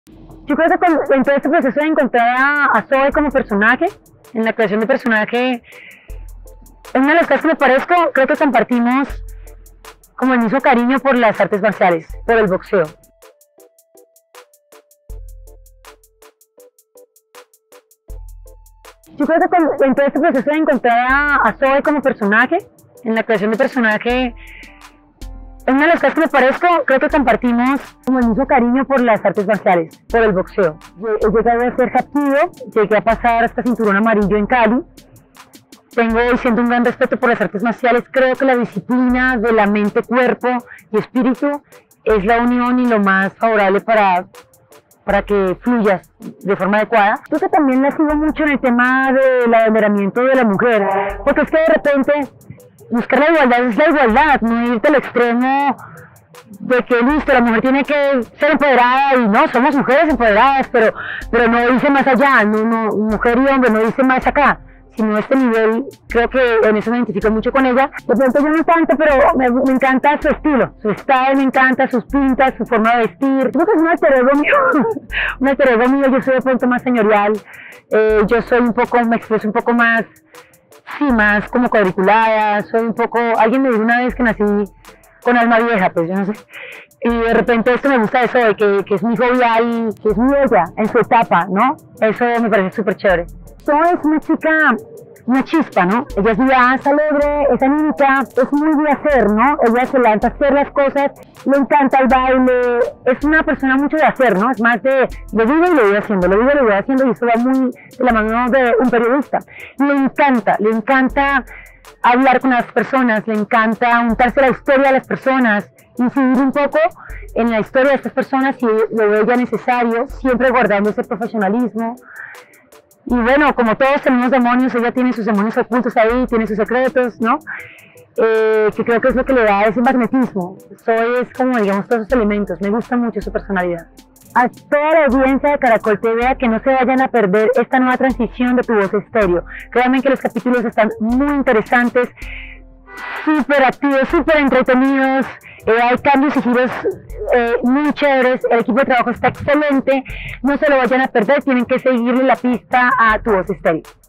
Yo creo que en todo este proceso de encontrar a Zoe como personaje, en la creación de personaje, en una de las cosas que me parezco, creo que compartimos como el mismo cariño por las artes marciales, por el boxeo. Yo creo que en todo este proceso de encontrar a Zoe como personaje, en la creación de personaje, en una de las cosas que me parezco, creo que compartimos como el mismo cariño por las artes marciales, por el boxeo. He llegado a ser captivo, llegué a pasar hasta cinturón amarillo en Cali. Tengo y siento un gran respeto por las artes marciales. Creo que la disciplina de la mente, cuerpo y espíritu es la unión y lo más favorable para que fluyas de forma adecuada. Creo que también la sigo mucho en el tema del empoderamiento de la mujer, porque es que de repente buscar la igualdad es la igualdad, no irte al extremo de que listo, la mujer tiene que ser empoderada y no, somos mujeres empoderadas, pero no dice más allá, no, mujer y hombre no dice más acá, sino este nivel. Creo que en eso me identifico mucho con ella. De pronto yo no tanto, pero me encanta su estilo, su style, me encanta sus pintas, su forma de vestir. Creo que es un alter ego mío, un alter ego mío. Yo soy de pronto más señorial, yo soy un poco, me expreso un poco más, sí, más como cuadriculada, soy un poco, alguien me dijo una vez que nací con alma vieja, pues yo no sé, y de repente esto me gusta de Zoe, que es muy jovial, que es muy ella en su etapa, ¿no? Eso me parece súper chévere. Zoe es una chica, una chispa, ¿no? Ella es vivaz, alegre, es anímica, es muy de hacer, ¿no? Ella se lanza a hacer las cosas, le encanta el baile, es una persona mucho de hacer, ¿no? Es más de, lo digo y lo voy haciendo, lo digo y lo voy haciendo, y eso va muy de la mano de un periodista. Le encanta hablar con las personas, le encanta untarse la historia de las personas, incidir un poco en la historia de estas personas si lo ve ya necesario, siempre guardando ese profesionalismo. Y bueno, como todos tenemos demonios, ella tiene sus demonios ocultos ahí, tiene sus secretos, ¿no? Que creo que es lo que le da ese magnetismo. Zoe es como, digamos, todos esos elementos. Me gusta mucho su personalidad. A toda la audiencia de Caracol TV, a que no se vayan a perder esta nueva transición de Tu Voz Estéreo. Créanme que los capítulos están muy interesantes, súper activos, súper entretenidos. Hay cambios y giros muy chéveres. El equipo de trabajo está excelente. No se lo vayan a perder, tienen que seguirle la pista a Tu Voz Estéreo.